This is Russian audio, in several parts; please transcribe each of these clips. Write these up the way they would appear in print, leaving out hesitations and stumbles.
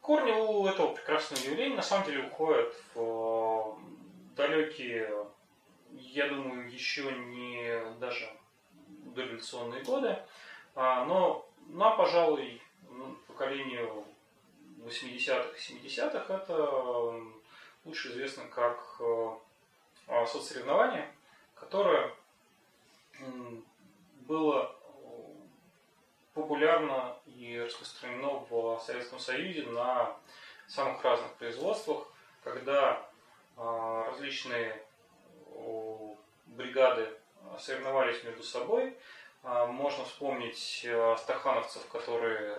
Корни у этого прекрасного явления на самом деле уходят в далекие, я думаю, еще не даже дореволюционные годы, но нам, пожалуй, поколению 80-х, 70-х это лучше известно как соцсоревнование, которое было популярно и распространено в Советском Союзе на самых разных производствах, когда различные бригады соревновались между собой. Можно вспомнить стахановцев, которые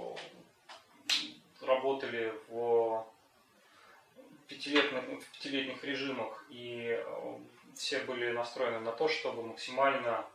работали в пятилетних режимах, и все были настроены на то, чтобы максимально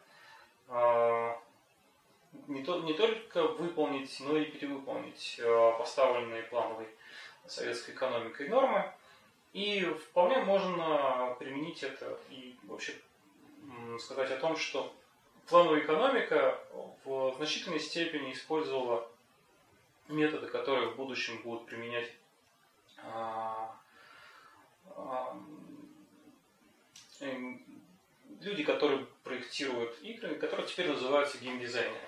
не только выполнить, но и перевыполнить поставленные плановой советской экономикой нормы. И вполне можно применить это и вообще сказать о том, что плановая экономика в значительной степени использовала методы, которые в будущем будут применять люди, которые проектируют игры, которые теперь называются геймдизайнерами.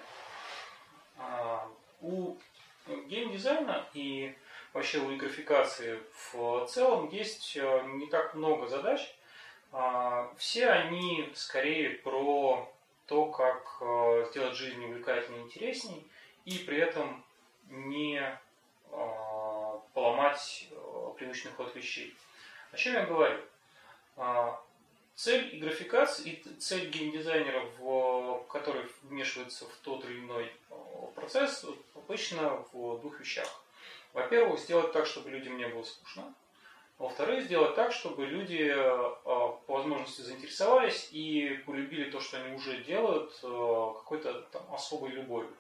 У геймдизайна и вообще у графикации в целом есть не так много задач. Все они скорее про то, как сделать жизнь увлекательнее и интересней, и при этом не поломать привычный ход вещей. О чем я говорю? Цель и графикации, и цель геймдизайнеров, которые вмешиваются в тот или иной процесс, обычно в двух вещах. Во-первых, сделать так, чтобы людям не было скучно. Во-вторых, сделать так, чтобы люди по возможности заинтересовались и полюбили то, что они уже делают, какой-то там особой любовью.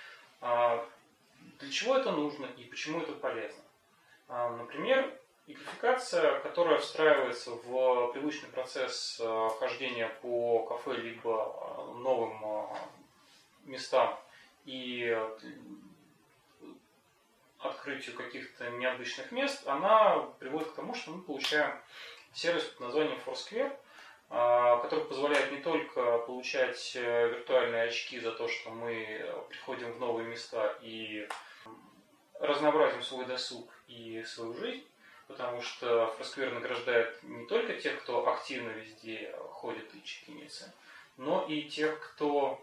Для чего это нужно и почему это полезно? Например, геймификация, которая встраивается в привычный процесс хождения по кафе либо новым местам и открытию каких-то необычных мест, она приводит к тому, что мы получаем сервис под названием Foursquare, который позволяет не только получать виртуальные очки за то, что мы приходим в новые места и разнообразим свой досуг и свою жизнь, потому что Foursquare награждает не только тех, кто активно везде ходит и чекинится, но и тех, кто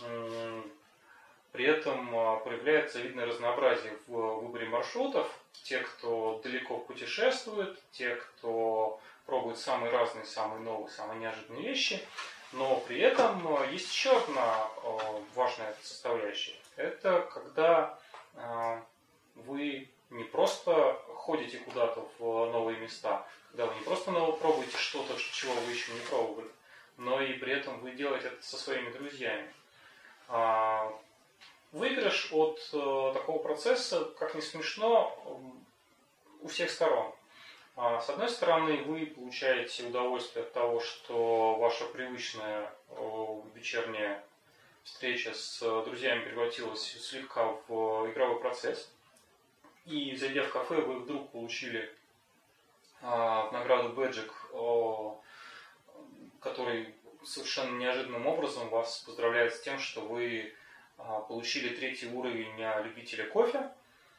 при этом проявляет завидное разнообразие в выборе маршрутов, те, кто далеко путешествует, те, кто пробует самые разные, самые новые, самые неожиданные вещи, но при этом есть еще одна важная составляющая. Это когда вы не просто ходите куда-то в новые места, когда вы не просто пробуете что-то, чего вы еще не пробовали, но и при этом вы делаете это со своими друзьями. Выигрыш от такого процесса, как ни смешно, у всех сторон. С одной стороны, вы получаете удовольствие от того, что ваша привычная вечерняя встреча с друзьями превратилась слегка в игровой процесс. И, зайдя в кафе, вы вдруг получили в награду бэджик, который совершенно неожиданным образом вас поздравляет с тем, что вы получили 3-й уровень любителя кофе.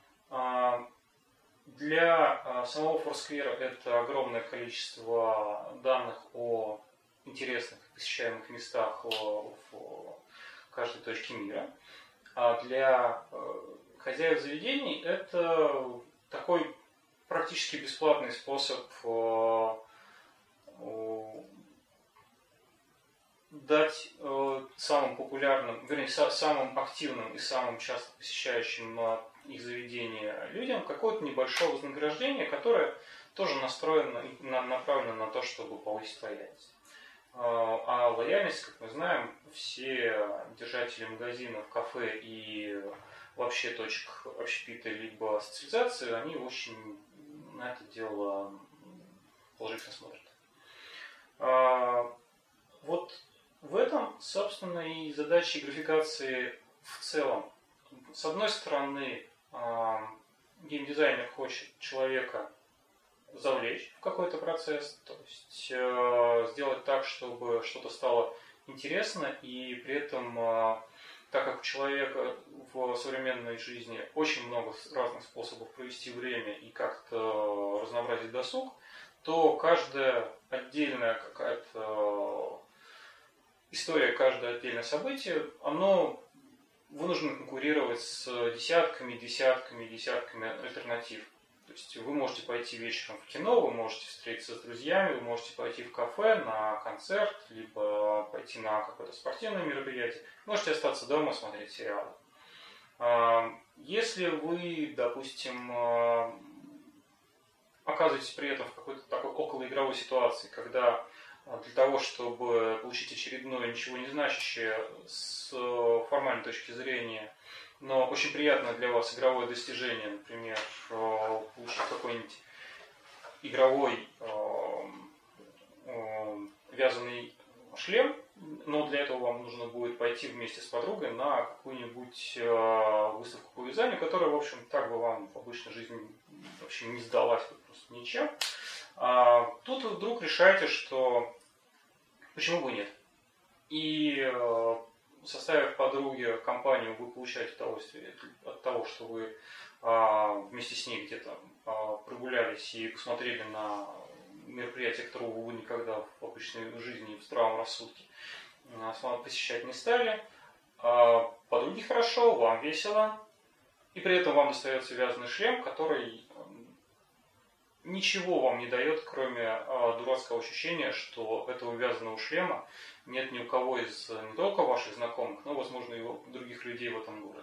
Для самого Foursquare это огромное количество данных о интересных посещаемых местах в каждой точке мира. А для хозяев заведений это такой практически бесплатный способ дать самым популярным, вернее, самым активным и самым часто посещающим их заведения людям какое-то небольшое вознаграждение, которое тоже настроено и направлено на то, чтобы повысить лояльность. А лояльность, как мы знаем, все держатели магазинов, кафе и вообще точек общепита либо социализации, они очень на это дело положительно смотрят. Вот в этом, собственно, и задача графикации в целом. С одной стороны, геймдизайнер хочет человека завлечь в какой-то процесс, то есть сделать так, чтобы что-то стало интересно, и при этом, так как у человека в современной жизни очень много разных способов провести время и как-то разнообразить досуг, то каждая отдельная какая-то история, каждое отдельное событие, оно вынуждено конкурировать с десятками альтернатив. То есть вы можете пойти вечером в кино, вы можете встретиться с друзьями, вы можете пойти в кафе, на концерт, либо пойти на какое-то спортивное мероприятие, можете остаться дома и смотреть сериалы. Если вы, допустим, оказываетесь при этом в какой-то такой околоигровой ситуации, когда для того, чтобы получить очередное ничего не значащее с формальной точки зрения, но очень приятное для вас игровое достижение, например, получить какой-нибудь игровой вязаный шлем, но для этого вам нужно будет пойти вместе с подругой на какую-нибудь выставку по вязанию, которая, в общем, так бы вам в обычной жизни вообще не сдалась просто ничем. Тут вы вдруг решаете, что почему бы нет. И составив подруге компанию, вы получаете удовольствие от того, что вы вместе с ней где-то прогулялись и посмотрели на мероприятие, которого вы никогда в обычной жизни в здравом рассудке посещать не стали. Подруге хорошо, вам весело, и при этом вам достается вязаный шлем, который ничего вам не дает, кроме дурацкого ощущения, что этого вязаного шлема нет ни у кого из не только ваших знакомых, но, возможно, и у других людей в этом городе.